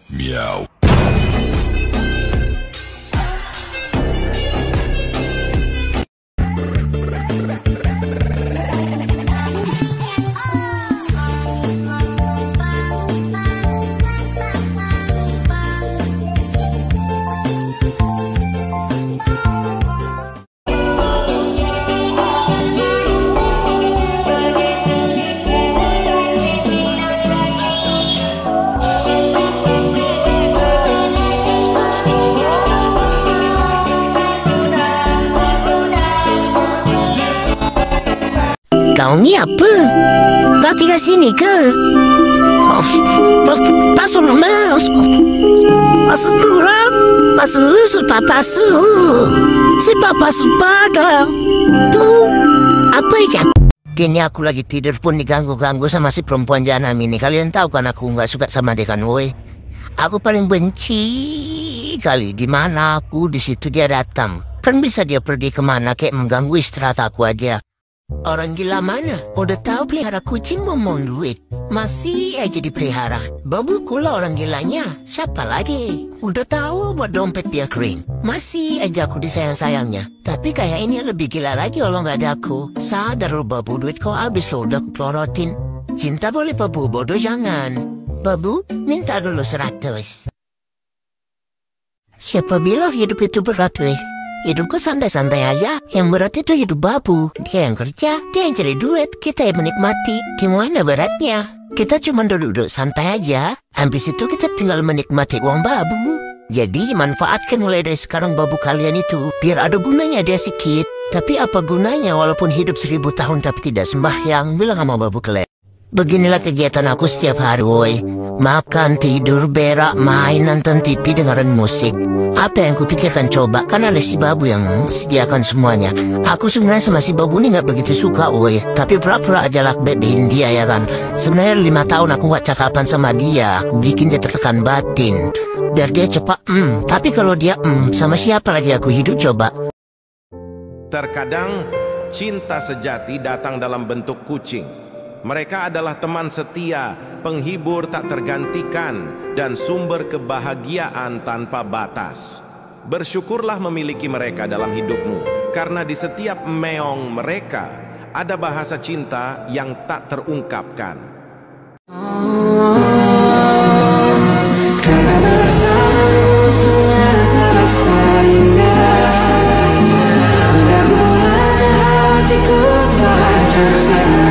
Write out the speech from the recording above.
Meow. Kau ni apa? Kau tinggal sini ke? Pasu lemas. Pasu kurang. Pasu supa pasu. Sipa pasu paga. Tuh, apa dia? Kini aku lagi tidur pun diganggu-ganggu sama si perempuan janam ini. Kalian tahu kan aku nggak suka sama dia kan, woi. Aku paling benci kali di mana aku di situ dia datang. Kan bisa dia pergi kemana kayak mengganggu istirahat aku aja. Orang gila mana? Udah tahu pelihara kucing memang duit. Masih aja dipelihara. Babu kula orang gilanya. Siapa lagi? Udah tahu buat dompet dia kering. Masih aja aku disayang-sayangnya. Tapi kayak ini lebih gila lagi kalau nggak ada aku. Sadar lo babu, duit kau habis lo udah kupelorotin. Cinta boleh babu, bodoh jangan. Babu, minta dulu 100. Siapa bilang hidup itu berat, weh? Hidupku santai-santai aja. Yang berat itu hidup babu. Dia yang kerja, dia yang cari duit, kita yang menikmati. Gimana beratnya? Kita cuma duduk-duduk santai aja. Habis itu kita tinggal menikmati uang babu. Jadi manfaatkan mulai dari sekarang babu kalian itu. Biar ada gunanya dia sedikit. Tapi apa gunanya walaupun hidup 1000 tahun tapi tidak sembahyang? Bilang sama babu kalian. Beginilah kegiatan aku setiap hari, woi. Makan, tidur, berak, main, nonton TV, dengerin musik. Apa yang kupikirkan coba? Kan ada si babu yang sediakan semuanya. Aku sebenarnya sama si babu ini nggak begitu suka, woi. Tapi pura-pura aja lah bebein dia ya kan. Sebenarnya 5 tahun aku nggak cakapan sama dia. Aku bikin dia tertekan batin. Biar dia cepat Tapi kalau dia sama siapa lagi aku hidup coba? Terkadang cinta sejati datang dalam bentuk kucing. Mereka adalah teman setia, penghibur tak tergantikan, dan sumber kebahagiaan tanpa batas. Bersyukurlah memiliki mereka dalam hidupmu, karena di setiap meong mereka ada bahasa cinta yang tak terungkapkan. Karena bersamamu semua terasa indah. Mudah-mudahan hatiku telah hancur.